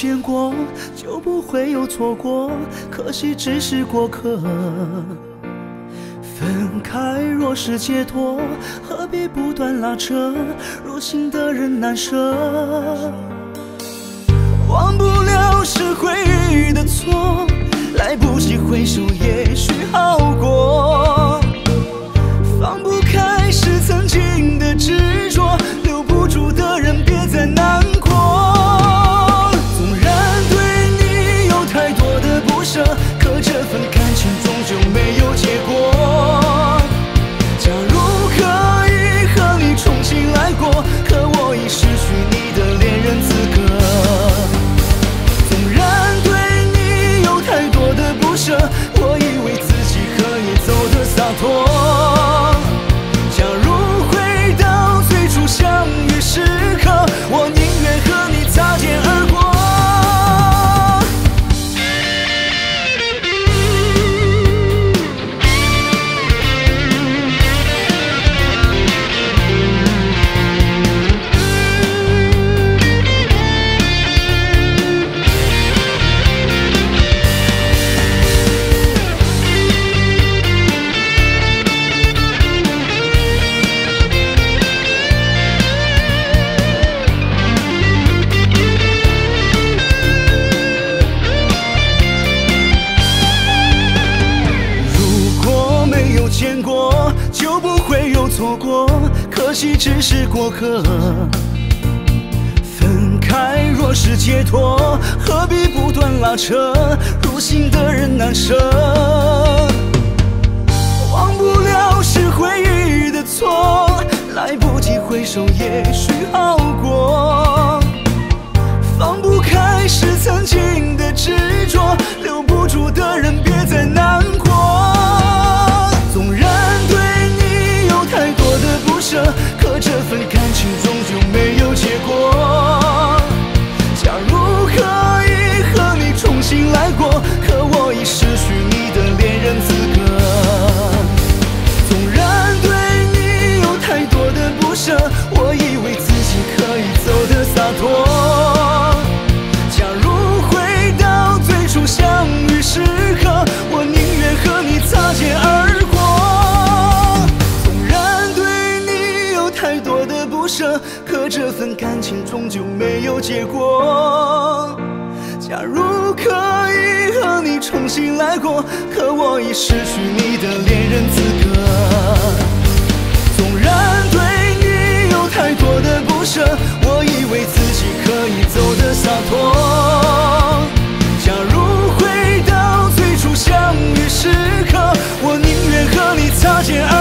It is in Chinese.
见过，就不会有错过，可惜只是过客。分开若是解脱，何必不断拉扯，入心的人难舍。忘不了是回忆的错，来不及回首也许好过。放不开是曾经的执着，留不住的人别再难过。纵然对你有太多的不舍，可这份感情终究没有结果。假如可以和你重新来过，可我已失去你的恋人资格。纵然对你有太多的不舍，我以为自己可以走得洒脱。假如回到最初相遇时刻，我宁愿和你擦肩而过。见过就不会有错过，可惜只是过客。分开若是解脱，何必不断拉扯，入心的人难舍。忘不了是回忆的错，来不及回首也许好过。放不开是曾经的执着，留不住的人别再难过。纵然对你有太多的不舍，可这份感情终究没有结果。假如可以和你重新来过，可我已失去你的恋人资格。纵然对你有太多的不舍，我以为自己可以走得洒脱。假如回到最初相遇时刻，我宁愿和你擦肩而过。可这份感情终究没有结果。假如可以和你重新来过，可我已失去你的恋人资格。纵然对你有太多的不舍，我以为自己可以走得洒脱。假如回到最初相遇时刻，我宁愿和你擦肩而过。